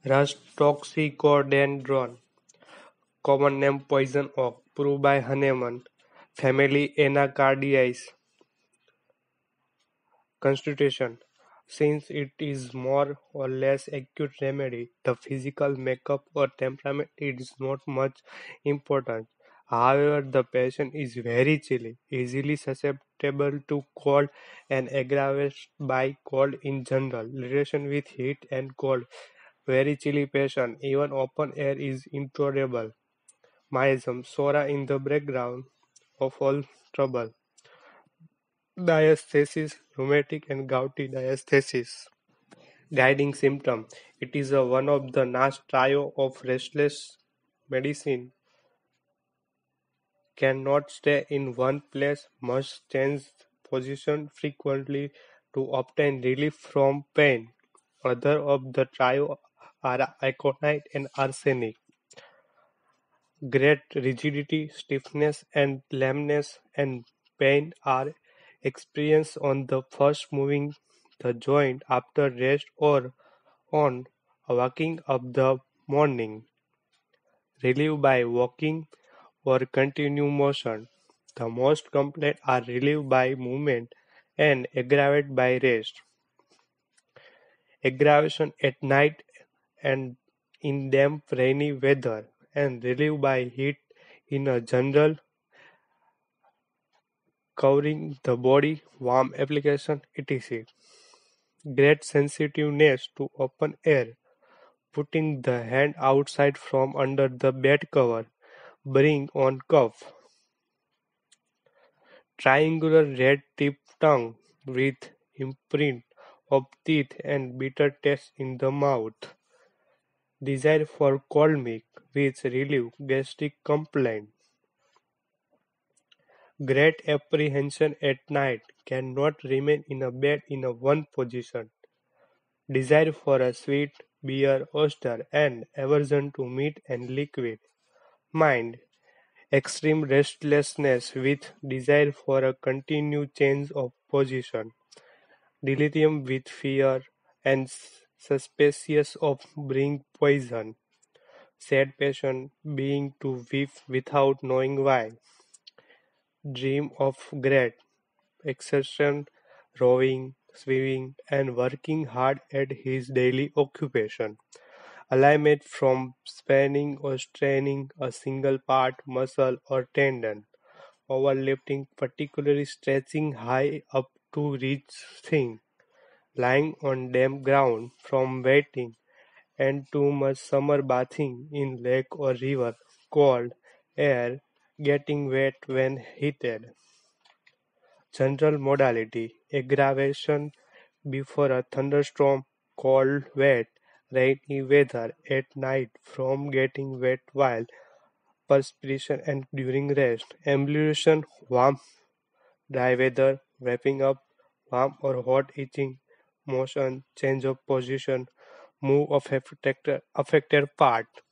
Rust toxicodendron, common name poison oak, proved by Hahnemann, family Anacardiaceae. Constitution: since it is more or less acute remedy, the physical makeup or temperament is not much important. However, the patient is very chilly, easily susceptible to cold, and aggravated by cold in general. Relation with heat and cold. Very chilly patient, even open air is intolerable. Miasm, Sora in the background of all trouble. Diastasis, rheumatic and gouty diastasis. Guiding symptom: it is one of the last trio of restless medicine, cannot stay in one place, must change position frequently to obtain relief from pain. Other of the trio are aconite and arsenic. Great rigidity, stiffness and lameness and pain are experienced on the first moving the joint after rest or on waking up the morning. Relieved by walking or continued motion. The most complaints are relieved by movement and aggravated by rest. Aggravation at night and in damp rainy weather, and relieved by heat in a general covering the body, warm application, etc. Great sensitiveness to open air, putting the hand outside from under the bed cover, bring on cough. Triangular red-tipped tongue with imprint of teeth and bitter taste in the mouth. Desire for cold milk which relieve gastric complaint. Great apprehension at night, cannot remain in a bed in a one position. Desire for a sweet, beer, oyster, and aversion to meat and liquid. Mind: extreme restlessness with desire for a continued change of position. Delirium with fear and suspicious of being poisoned. Sad patient being to weep without knowing why. Dream of great exertion, rowing, swimming, and working hard at his daily occupation. Alignment from spanning or straining a single part, muscle, or tendon. Overlifting, particularly stretching high up to reach thing. Lying on damp ground from wetting, and too much summer bathing in lake or river. Cold air, getting wet when heated. General modality: aggravation before a thunderstorm, cold, wet, rainy weather at night from getting wet while perspiration and during rest. Ambulation: warm, dry weather, wrapping up, warm or hot itching, motion, change of position, move of affected part.